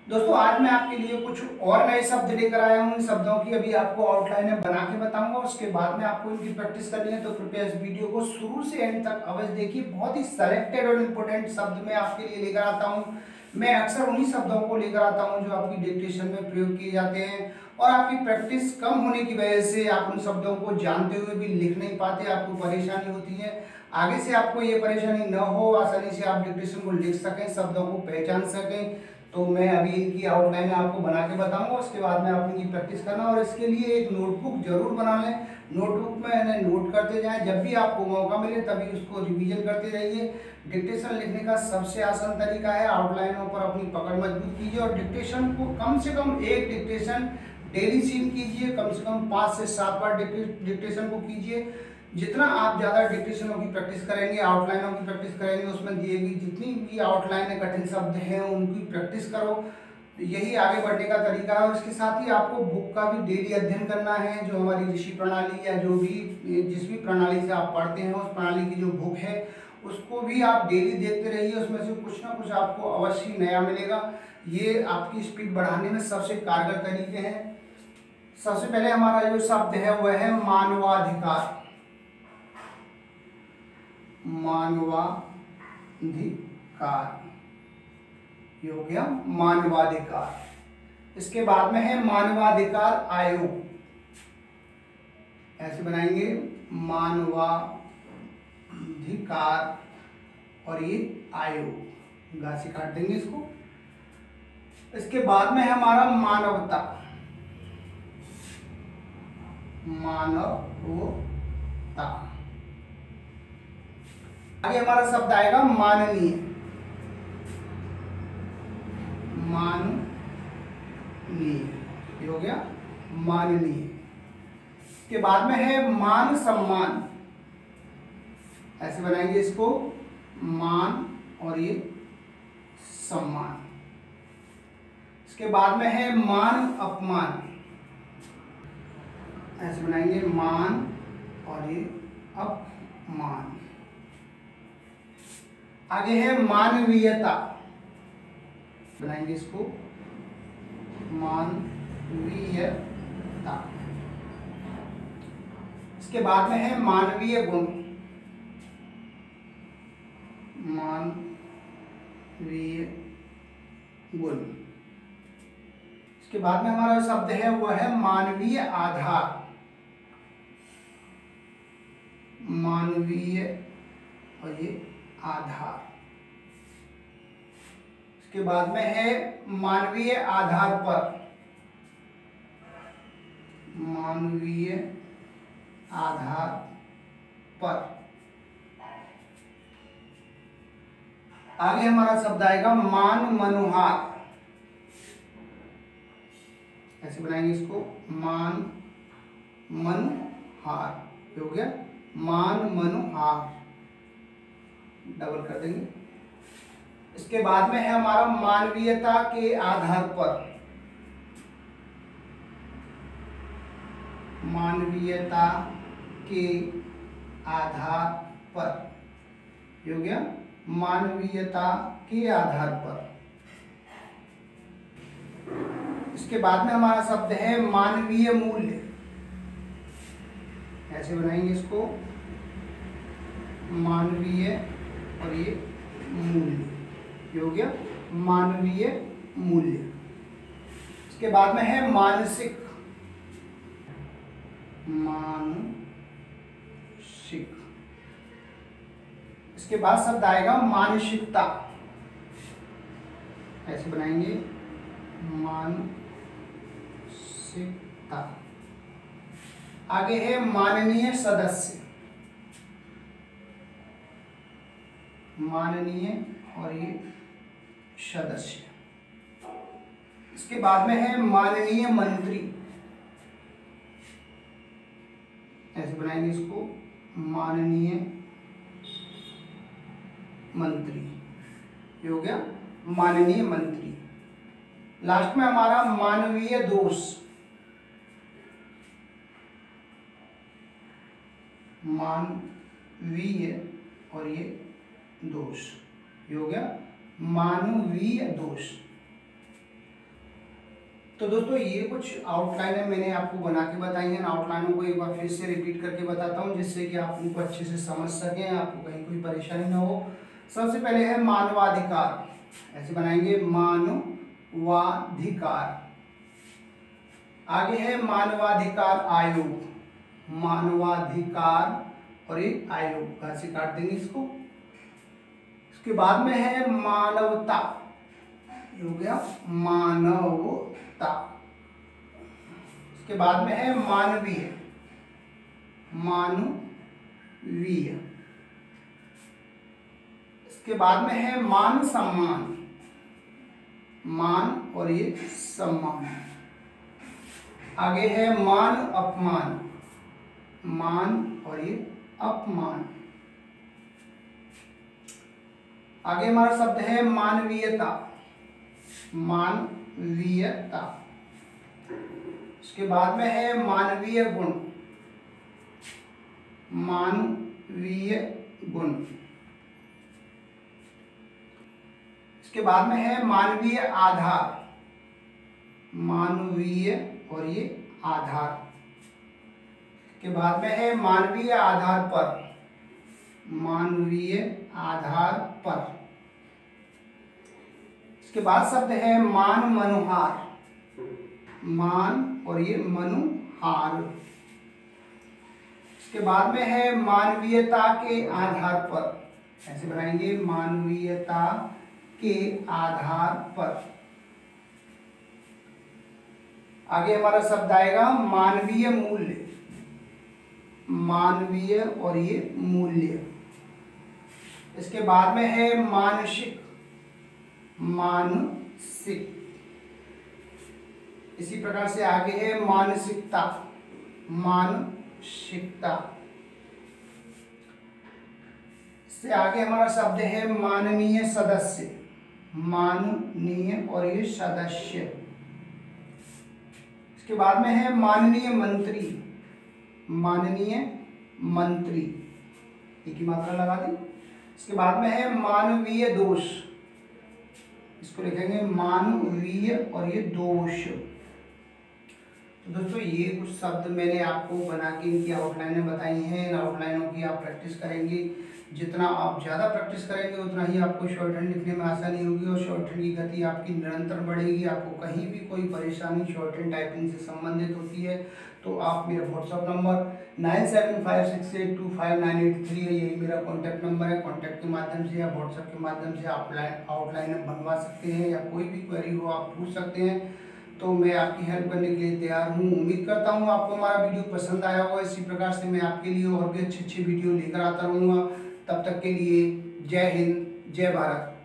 दोस्तों आज मैं आपके लिए कुछ और नए शब्द लेकर आया हूं। इन शब्दों की अभी आपको आउटलाइन बना के बताऊंगा, उसके बाद में आपको इनकी प्रैक्टिस करनी है। तो कृपया इस वीडियो को शुरू से एंड तक अवश्य देखिए। बहुत ही सेलेक्टेड और इम्पोर्टेंट शब्द मैं आपके लिए लेकर आता हूं। मैं अक्सर उन्हीं शब्दों को लेकर आता हूं जो आपकी डिक्टेशन में प्रयोग किए जाते हैं, और आपकी प्रैक्टिस कम होने की वजह से आप उन शब्दों को जानते हुए भी लिख नहीं पाते, आपको परेशानी होती है। आगे से आपको ये परेशानी न हो, आसानी से आप डिक्टेशन को लिख सकें, शब्दों को पहचान सकें। तो मैं अभी इनकी आउटलाइन आपको बना के बताऊंगा, उसके बाद में आप इनकी प्रैक्टिस करना। और इसके लिए एक नोटबुक जरूर बना लें। नोटबुक में इन्हें नोट करते जाएं, जब भी आपको मौका मिले तभी उसको रिवीजन करते रहिए। डिक्टेशन लिखने का सबसे आसान तरीका है, आउटलाइनों पर अपनी पकड़ मजबूत कीजिए और डिक्टेशन को कम से कम एक डिक्टेशन डेली सीन कीजिए। कम से कम 5 से 7 बार डिक्टेशन को कीजिए। जितना आप ज़्यादा डिक्टेशनों की प्रैक्टिस करेंगे, आउटलाइनों की प्रैक्टिस करेंगे, उसमें दिए गई जितनी भी आउटलाइन कठिन शब्द हैं उनकी प्रैक्टिस करो। यही आगे बढ़ने का तरीका है। और इसके साथ ही आपको बुक का भी डेली अध्ययन करना है। जो हमारी ऋषि प्रणाली या जो भी जिस भी प्रणाली से आप पढ़ते हैं उस प्रणाली की जो बुक है उसको भी आप डेली देखते रहिए। उसमें से कुछ ना कुछ आपको अवश्य नया मिलेगा। ये आपकी स्पीड बढ़ाने में सबसे कारगर तरीके हैं। सबसे पहले हमारा जो शब्द है वह है मानवाधिकार। मानवाधिकार, ये हो गया मानवाधिकार। इसके बाद में है मानवाधिकार आयोग। ऐसे बनाएंगे मानवाधिकार और ये आयोग, घासी काट देंगे इसको। इसके बाद में है हमारा मानवता। मानवता। आगे हमारा शब्द आएगा माननीय। माननीय, ये हो गया माननीय। इसके बाद में है मान सम्मान। ऐसे बनाएंगे इसको, मान और ये सम्मान। इसके बाद में है मान अपमान। ऐसे बनाएंगे मान और ये अपमान। आगे है मानवीयता। बनाएंगे इसको मानवीयता। इसके बाद में है मानवीय गुण। मानवीय गुण। इसके बाद में हमारा शब्द है वह है मानवीय आधार। मानवीय और ये आधार। इसके बाद में है मानवीय आधार पर। मानवीय आधार पर। आगे हमारा शब्द आएगा मान मनुहार। ऐसे बनाएंगे इसको, मान मनुहार, हो गया मान मनुहार, डबल कर देंगे। इसके बाद में है हमारा मानवीयता के आधार पर। मानवीयता के आधार पर, ये हो गया मानवीयता के आधार पर। इसके बाद में हमारा शब्द है मानवीय मूल्य। ऐसे बनाएंगे इसको, मानवीय और ये मूल्य, ये हो गया मानवीय मूल्य। इसके बाद में है मानसिक। मानसिक। इसके बाद शब्द आएगा मानसिकता। ऐसे बनाएंगे मानसिकता। आगे है माननीय सदस्य। माननीय और ये सदस्य। इसके बाद में है माननीय मंत्री। ऐसे बनाएंगे इसको, माननीय मंत्री, ये हो गया माननीय मंत्री। लास्ट में हमारा मानवीय दोष। मानवीय और ये दोष, ये हो गया मानवीय दोष। तो दोस्तों ये कुछ आउटलाइनें मैंने आपको बना के बताई हैं। आउटलाइनों को एक बार फिर से रिपीट करके बताता हूँ जिससे कि आप उनको अच्छे से समझ सकें, आपको कहीं कोई परेशानी ना हो। सबसे पहले है मानवाधिकार, ऐसे बनाएंगे मानवाधिकार। आगे है मानवाधिकार आयोग, मानवाधिकार और एक आयोग, घर से काट देंगे इसको। इसके बाद में है मानवता, हो गया मानवता। इसके बाद में है मानवीय, मानवीय। इसके बाद में है मान सम्मान, मान और ये सम्मान। आगे है मान अपमान, मान और ये अपमान। आगे हमारा शब्द है मानवीयता, मानवीयता। इसके बाद में है मानवीय गुण, मानवीय गुण। इसके बाद में है मानवीय आधार, मानवीय और ये आधार। के बाद में है मानवीय आधार पर, मानवीय आधार पर। इसके बाद शब्द है मान मनुहार, मान और ये मनुहार। इसके बाद में है मानवीयता के आधार पर, ऐसे बनाएंगे मानवीयता के आधार पर। आगे हमारा शब्द आएगा मानवीय मूल्य, मानवीय और ये मूल्य। इसके बाद में है मानसिक, मानसिक। इसी प्रकार से आगे है मानसिकता, मानसिकता। इससे आगे हमारा शब्द है माननीय सदस्य, माननीय और ये सदस्य। इसके बाद में है माननीय मंत्री, माननीय मंत्री, एक ही मात्रा लगा दी। इसके बाद में है मानवीय दोष, इसको लिखेंगे मानवीय और ये दोष। तो दोस्तों ये कुछ शब्द मैंने आपको बना के इनकी आउटलाइनें बताई हैं। इन आउटलाइनों की आप प्रैक्टिस करेंगे, जितना आप ज़्यादा प्रैक्टिस करेंगे उतना ही आपको शॉर्ट हैंड लिखने में आसानी होगी और शॉर्ट हैंड की गति आपकी निरंतर बढ़ेगी। आपको कहीं भी कोई परेशानी शॉर्ट हैंड टाइपिंग से संबंधित होती है तो आप मेरा व्हाट्सअप नंबर 9756825983 है, यही मेरा कॉन्टैक्ट नंबर है। कॉन्टैक्ट के माध्यम से या व्हाट्सएप के माध्यम से आप आउटलाइन बनवा सकते हैं या कोई भी क्वेरी हो आप पूछ सकते हैं। तो मैं आपकी हेल्प करने के लिए तैयार हूँ। उम्मीद करता हूँ आपको हमारा वीडियो पसंद आया होगा। इसी प्रकार से मैं आपके लिए और भी अच्छे वीडियो लेकर आता रहूँगा। तब तक के लिए जय हिंद, जय भारत।